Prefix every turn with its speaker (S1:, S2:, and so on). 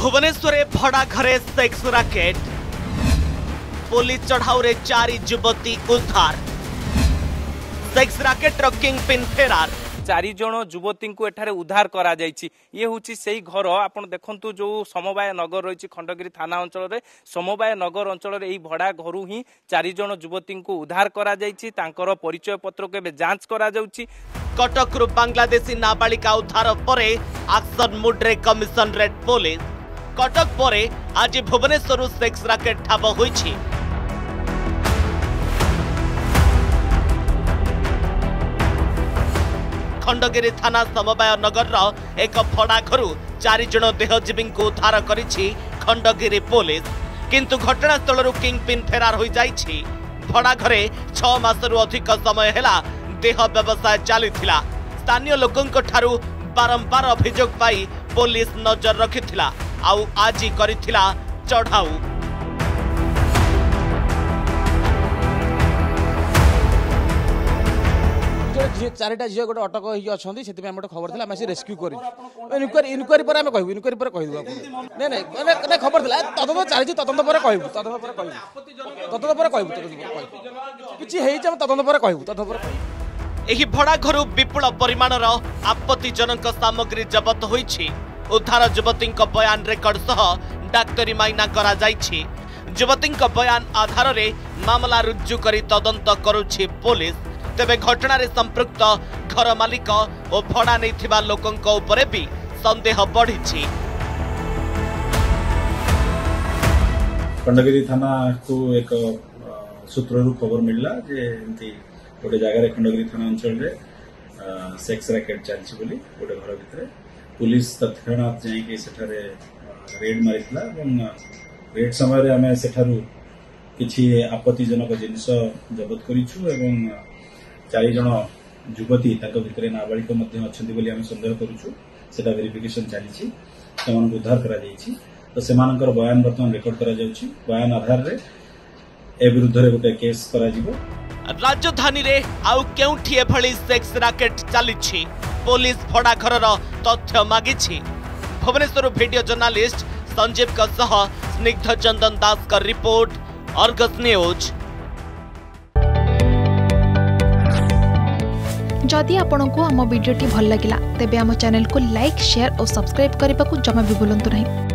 S1: भुवनेश्वर भड़ा घरे sex rocket police चढ़ाऊ रे 4 युवती उद्धार सेक्स राकेट किंग पिन फेरार
S2: 4 जन युवती को एठारे उद्धार करा जायछि। ये होछि सेही घर आपण देखंतु जो समवाय नगर रही खंडगिरी थाना अंचल रे समवाय नगर अंचल रे एही भड़ा घरु ही 4 जन युवती को उद्धार करा जायछि। तांकर परिचय पत्र को एबे जांच करा जाउछि।
S1: कटक रु बांग्लादेशी नाबालिका उद्धार परे एक्शन मुड्रे कमिशनरेट पुलिस कटक परे आज भुवनेश्वर सेक्स राकेट ठाब होइछि। खंडगिरी थाना समवाय नगर एक भड़ा घर 4 जन देहजीवी को उद्धार करिछि खंडगिरी पुलिस। किंतु घटनास्थल किंग पिन फेरार हो जाइछि। भड़ा घरे 6 मासरू अधिक समय हेला देह व्यवसाय चली स्थानीय लोकों ठारू बारंबार अभियोग पाई पुलिस नजर रखिथिला आउ आज करिथिला चढ़ाऊ।
S3: चारिटा झील गोटे अटक अच्छा से खबर थी आम रेस्क्यू कर इनक्वारी पर आम कहूँ इनक्वारी पर कहूँ नहीं खबर थी तदंत चली तदंत पर कहूँ तदंत पर कहूँ किसी तदंत पर कहूँ
S1: एही भड़ा घरु विपुल परिमाणर आपत्तिजनक सामग्री जबत होइछि। उद्धार युवती बयान रेकर्ड सह डाक्तरी माइना करा जाइछि। युवती बयान आधार रे मामला रुजु करी तदंत करुछि पुलिस। तेबे घटना रे संपृक्त घर मालिक और भड़ा नैथिबा लोकंक उपरे भी संदेह बढ़िछि।
S4: खंडगिरी थाना को एक सूत्ररु खबर मिलला जे एंती गोटे जगह खंडगिरी थाना अंचल रे सेक्स रैकेट चलछि बोली गोटे घर भितर पुलिस तत्क्षणात जाई सेठारे रेड मारितला एवं रेड समय रे हमें सेठारु किछि आपत्तिजनक जिनिस जब्त करिछु एवं 4 जन युवती ताको भितर नाबालिका मध्ये अछंती बोली हम संदेह करूछु। सेटा वेरिफिकेशन चलीछि। सेमान उद्धार करा जाइछि। तो सेमानकर बयान वर्तमान रेकॉर्ड करा जाउछि। बयान आधार रे ए विरुद्ध रे गोटे केस करा जिवो।
S1: राजधानी रे आउ केउठी एभली सेक्स राकेट चलीछि पुलिस भड़ा घरर तथ्य मागिछि। भुवनेश्वर वीडियो जर्नलिस्ट संजीव का सह स्निग्ध चंदन दास का रिपोर्ट अर्गस न्यूज।
S5: जदि आपंक आम भिडी भल लगा तेब आम चैनल को लाइक शेयर और सब्सक्राइब करने को जमा भी भूलु नहीं।